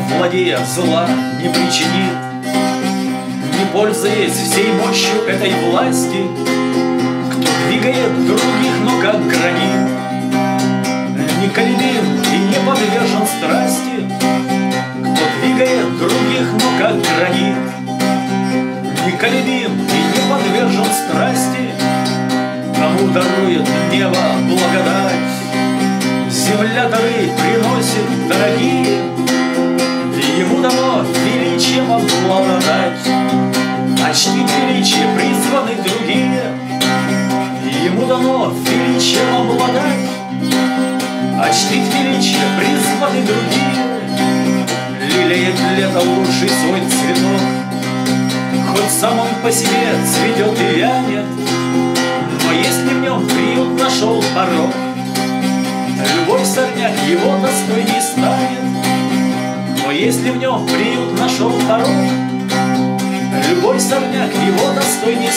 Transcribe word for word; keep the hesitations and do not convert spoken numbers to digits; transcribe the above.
владея, зла не причинит, не пользуясь всей мощью этой власти. Кто двигает других, но как гранит, неколебим и не подвержен страсти. Кто двигает других, но как гранит, неколебим и не подвержен страсти. Кому дарует небо благодать, земля дары приносит дорогие, ему дано величием обладать. А чтить величие призваны другие, ему дано величием обладать. А чтить величие призваны другие, лелеет лето лучший свой цветок. Хоть сам он по себе цветет и вянет, но если в нем приют нашел порог, любой сорняк его достойней станет. Но если в нем приют нашел порог, любой сорняк его достойней